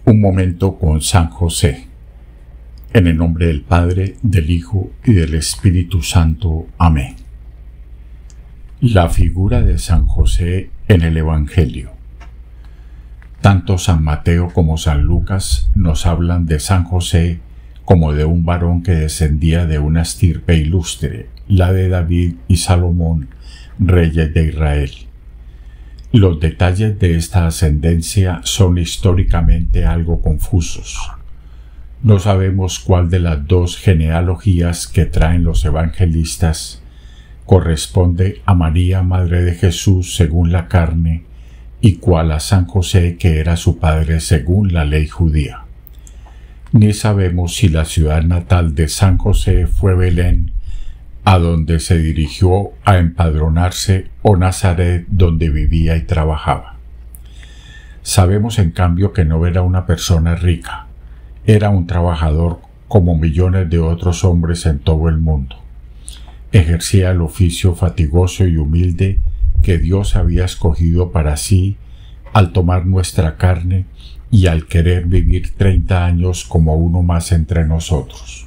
Un momento con San José. En el nombre del Padre, del Hijo y del Espíritu Santo. Amén. La figura de San José en el Evangelio. Tanto San Mateo como San Lucas nos hablan de San José como de un varón que descendía de una estirpe ilustre, la de David y Salomón, reyes de Israel. Los detalles de esta ascendencia son históricamente algo confusos. No sabemos cuál de las dos genealogías que traen los evangelistas corresponde a María, madre de Jesús, según la carne, y cuál a San José, que era su padre según la ley judía. Ni sabemos si la ciudad natal de San José fue Belén, a donde se dirigió a empadronarse, o Nazaret, donde vivía y trabajaba. Sabemos en cambio que no era una persona rica, era un trabajador como millones de otros hombres en todo el mundo. Ejercía el oficio fatigoso y humilde que Dios había escogido para sí al tomar nuestra carne y al querer vivir 30 años como uno más entre nosotros.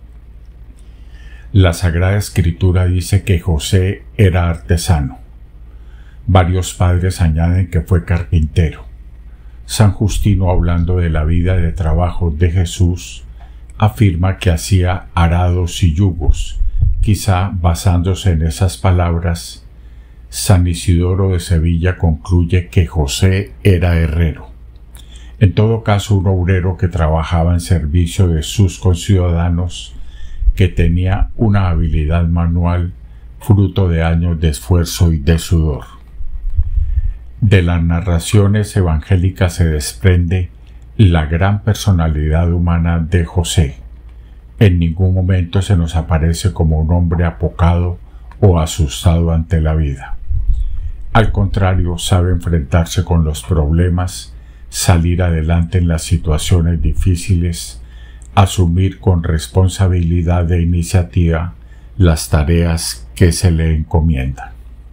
La Sagrada Escritura dice que José era artesano. Varios padres añaden que fue carpintero. San Justino, hablando de la vida de trabajo de Jesús, afirma que hacía arados y yugos. Quizá basándose en esas palabras, San Isidoro de Sevilla concluye que José era herrero. En todo caso, un obrero que trabajaba en servicio de sus conciudadanos, que tenía una habilidad manual fruto de años de esfuerzo y de sudor. De las narraciones evangélicas se desprende la gran personalidad humana de José. En ningún momento se nos aparece como un hombre apocado o asustado ante la vida. Al contrario, sabe enfrentarse con los problemas, salir adelante en las situaciones difíciles, asumir con responsabilidad e iniciativa las tareas que se le encomiendan.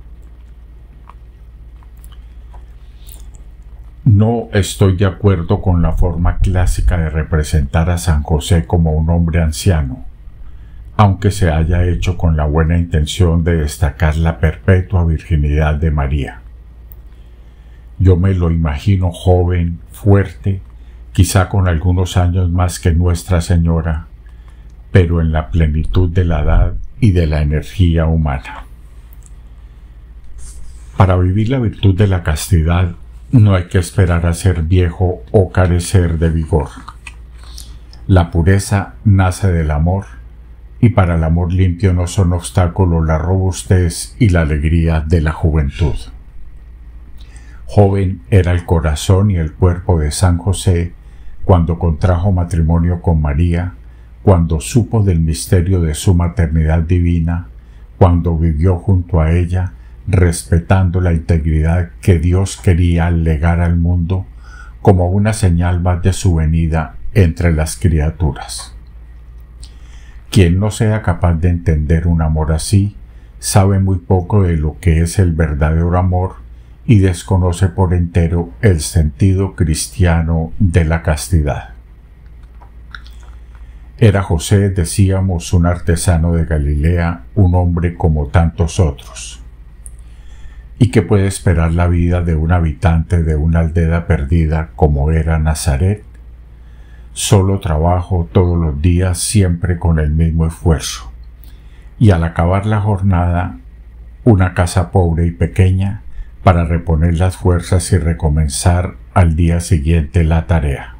No estoy de acuerdo con la forma clásica de representar a San José como un hombre anciano, aunque se haya hecho con la buena intención de destacar la perpetua virginidad de María. Yo me lo imagino joven, fuerte, quizá con algunos años más que Nuestra Señora, pero en la plenitud de la edad y de la energía humana. Para vivir la virtud de la castidad no hay que esperar a ser viejo o carecer de vigor. La pureza nace del amor, y para el amor limpio no son obstáculos la robustez y la alegría de la juventud. Joven era el corazón y el cuerpo de San José cuando contrajo matrimonio con María, cuando supo del misterio de su maternidad divina, cuando vivió junto a ella, respetando la integridad que Dios quería legar al mundo como una señal más de su venida entre las criaturas. Quien no sea capaz de entender un amor así, sabe muy poco de lo que es el verdadero amor y desconoce por entero el sentido cristiano de la castidad. Era José, decíamos, un artesano de Galilea, un hombre como tantos otros. ¿Y qué puede esperar la vida de un habitante de una aldea perdida como era Nazaret? Solo trabajo todos los días, siempre con el mismo esfuerzo. Y al acabar la jornada, una casa pobre y pequeña para reponer las fuerzas y recomenzar al día siguiente la tarea.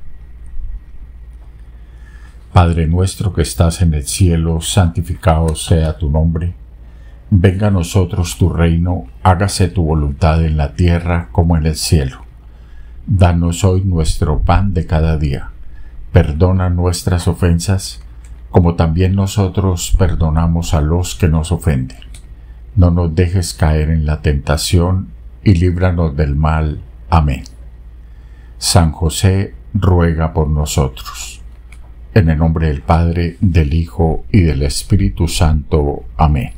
Padre nuestro que estás en el cielo, santificado sea tu nombre. Venga a nosotros tu reino, hágase tu voluntad en la tierra como en el cielo. Danos hoy nuestro pan de cada día. Perdona nuestras ofensas, como también nosotros perdonamos a los que nos ofenden. No nos dejes caer en la tentación, y líbranos del mal. Amén. San José, ruega por nosotros. En el nombre del Padre, del Hijo y del Espíritu Santo. Amén.